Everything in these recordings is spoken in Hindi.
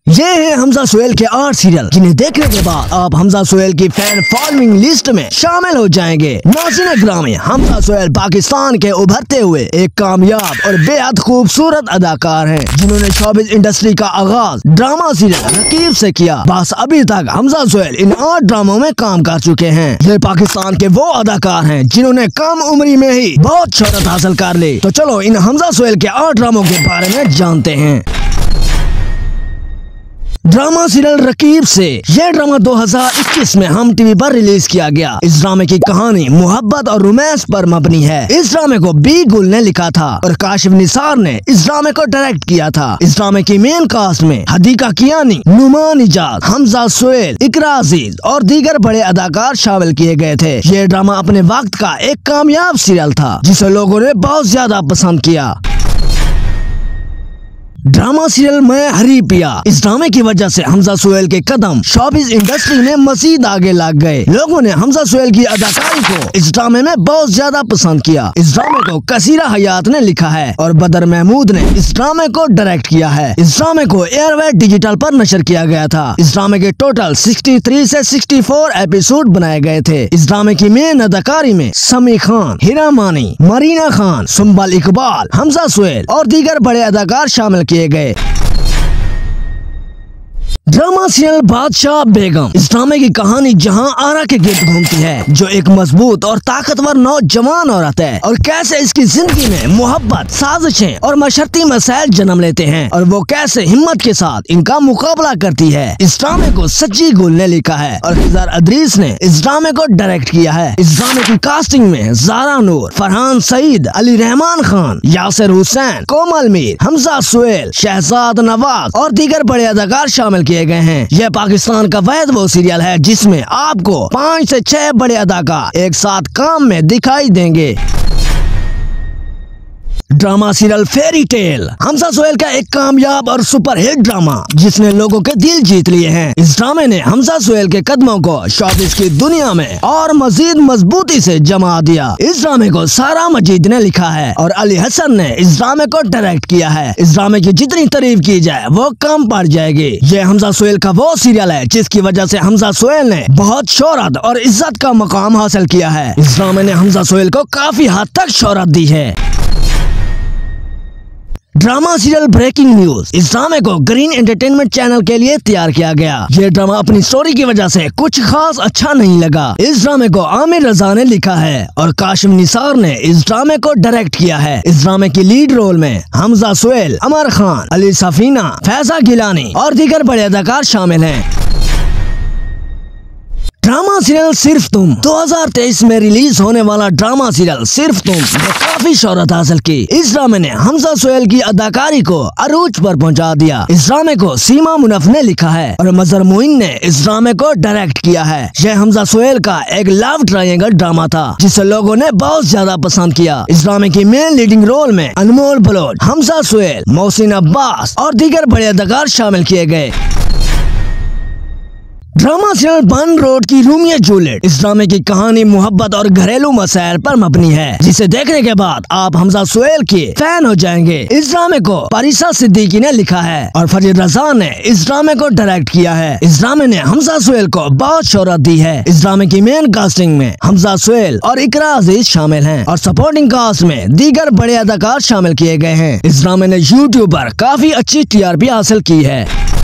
ये है हमजा सोहेल के 8 सीरियल जिन्हें देखने के बाद आप हमजा सोहेल की फैन फॉलोइंग लिस्ट में शामिल हो जाएंगे। नाज़रीन ग्रामी, हमजा सोहेल पाकिस्तान के उभरते हुए एक कामयाब और बेहद खूबसूरत अदाकार हैं, जिन्होंने शोबिज़ इंडस्ट्री का आगाज ड्रामा सीरियल रकीब से किया। बस अभी तक हमजा सोहेल इन 8 ड्रामों में काम कर चुके हैं। ये पाकिस्तान के वो अदाकार हैं जिन्होंने कम उम्री में ही बहुत शोहरत हासिल कर ली। तो चलो इन हमजा सोहेल के 8 ड्रामों के बारे में जानते हैं। ड्रामा सीरियल रकीब से यह ड्रामा 2021 में हम टीवी पर रिलीज किया गया। इस ड्रामे की कहानी मोहब्बत और रोमांस पर मबनी है। इस ड्रामे को बी गुल ने लिखा था और काशिफ निसार ने इस ड्रामे को डायरेक्ट किया था। इस ड्रामे की मेन कास्ट में हदीका कियानी, नुमान इजाज, हमजा सोहेल, इकरा अजीज और दीगर बड़े अदाकार शामिल किए गए थे। ये ड्रामा अपने वक्त का एक कामयाब सीरियल था जिसे लोगों ने बहुत ज्यादा पसंद किया। ड्रामा सीरियल मैं हरी पिया, इस ड्रामे की वजह से हमजा सोहेल के कदम शोबिज़ इंडस्ट्री में मजीद आगे लग गए। लोगों ने हमजा सोहेल की अदाकारी को इस ड्रामे में बहुत ज्यादा पसंद किया। इस ड्रामे को कसीरा हयात ने लिखा है और बदर महमूद ने इस ड्रामे को डायरेक्ट किया है। इस ड्रामे को एयरवे डिजिटल पर नशर किया गया था। इस ड्रामे के टोटल 63 से 64 एपिसोड बनाए गए थे। इस ड्रामे की मेन अदाकारी में समी खान, हिरा मानी, मरीना खान, सुंबल इकबाल, हमजा सोहेल और दीगर बड़े अदाकार शामिल किए गए। ड्रामा सीरियल बादशाह बेगम, इस ड्रामे की कहानी जहां आरा के गिर्द घूमती है, जो एक मजबूत और ताकतवर नौजवान औरत है और कैसे इसकी जिंदगी में मोहब्बत, साजिशें और मशर्ती मसाइल जन्म लेते हैं और वो कैसे हिम्मत के साथ इनका मुकाबला करती है। इस ड्रामे को सच्ची गुल ने लिखा है और हिजार अदरीस ने इस ड्रामे को डायरेक्ट किया है। इस ड्रामे की कास्टिंग में ज़ारा नूर, फरहान सईद, अली रहमान खान, यासिर हुसैन, कोमल मीर, हमजा सोहेल, शहजाद नवाज और दीगर बड़े अदाकार शामिल किए गए हैं। यह पाकिस्तान का वह वो सीरियल है जिसमें आपको 5 से 6 बड़े अदाकार एक साथ काम में दिखाई देंगे। Drama serial fairy tale, Hamza Sohail का एक कामयाब और सुपरहिट ड्रामा जिसने लोगों के दिल जीत लिए हैं। इस ड्रामे ने हमजा सोहेल के कदमों को शोबिज़ की दुनिया में और मजीद मजबूती से जमा दिया। इस ड्रामे को सारा मजीद ने लिखा है और अली हसन ने इस ड्रामे को डायरेक्ट किया है। इस ड्रामे की जितनी तारीफ की जाए वो कम पड़ जाएगी। ये हमजा सोहेल का वो सीरियल है जिसकी वजह से हमजा सोहेल ने बहुत शोहरत और इज्जत का मकाम हासिल किया है। इस ड्रामे ने हमजा सोहेल को काफी हद तक शोहरत दी है। ड्रामा सीरियल ब्रेकिंग न्यूज, इस ड्रामे को ग्रीन एंटरटेनमेंट चैनल के लिए तैयार किया गया। ये ड्रामा अपनी स्टोरी की वजह से कुछ खास अच्छा नहीं लगा। इस ड्रामे को आमिर रजा ने लिखा है और काशिफ निसार ने इस ड्रामे को डायरेक्ट किया है। इस ड्रामे की लीड रोल में हमजा सोहेल, अमर खान, अली सफीना, फैजा गिलानी और दीगर बड़े अदाकार शामिल हैं। ड्रामा सीरियल सिर्फ तुम, 2023 में रिलीज होने वाला ड्रामा सीरियल सिर्फ तुम ने काफी शोहरत हासिल की। इस ड्रामे ने हमजा सोहेल की अदाकारी को अरूज पर पहुंचा दिया। इस ड्रामे को सीमा मुनफ ने लिखा है और मजहर मोइन ने इस ड्रामे को डायरेक्ट किया है। यह हमजा सोहेल का एक लव ट्रायंगल ड्रामा था जिसे लोगों ने बहुत ज्यादा पसंद किया। इस ड्रामे की मेन लीडिंग रोल में अनमोल बलोच, हमजा सोहेल, मोहसिन अब्बास और दीगर बड़े अदाकार शामिल किए गए। ड्रामा सीरियल बन रोड की रोमियो जूलियट, इस ड्रामे की कहानी मोहब्बत और घरेलू मसाइल पर मबनी है जिसे देखने के बाद आप हमजा सोहेल के फैन हो जाएंगे। इस ड्रामे को परिसा सिद्दीकी ने लिखा है और फरीद रजा ने इस ड्रामे को डायरेक्ट किया है। इस ड्रामे ने हमजा सोहेल को बहुत शोहरत दी है। इस ड्रामे की मेन कास्टिंग में हमजा सोहेल और इकरा अजीज शामिल हैं और सपोर्टिंग कास्ट में दीगर बड़े अदाकार शामिल किए गए हैं। इस ड्रामे ने यूट्यूब पर काफी अच्छी TRP हासिल की है।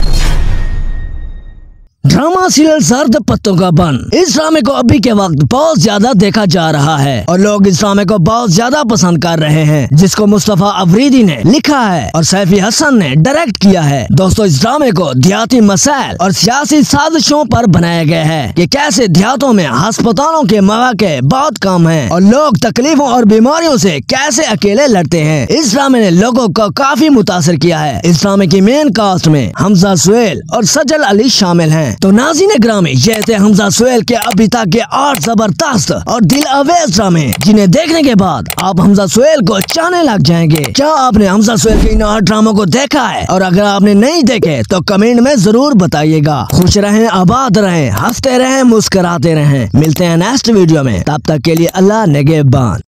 ड्रामा सीरियल जर्द पत्तों का बन, इस ड्रामे को अभी के वक्त बहुत ज्यादा देखा जा रहा है और लोग इस ड्रामे को बहुत ज्यादा पसंद कर रहे हैं, जिसको मुस्तफा अफरीदी ने लिखा है और सैफी हसन ने डायरेक्ट किया है। दोस्तों, इस ड्रामे को देहाती मसाइल और सियासी साजिशों पर बनाया गया है कि कैसे देहातों में अस्पतालों के मौके बहुत कम हैं और लोग तकलीफों और बीमारियों से कैसे अकेले लड़ते हैं। इस ड्रामे ने लोगों को काफी मुतासिर किया है। इस ड्रामे की मेन कास्ट में हमजा सोहेल और सजल अली शामिल हैं। तो नाज़रीन ग्रामी, ये थे हमजा सोहेल के अभी तक के 8 जबरदस्त और दिल अवेज ड्रामे जिन्हें देखने के बाद आप हमजा सोहेल को चाहने लग जाएंगे। क्या आपने हमजा सोहेल के इन 8 ड्रामों को देखा है? और अगर आपने नहीं देखे तो कमेंट में जरूर बताइएगा। खुश रहें, आबाद रहें, हंसते रहें, मुस्कुराते रहें। मिलते हैं नेक्स्ट वीडियो में, तब तक के लिए अल्लाह निगहबान।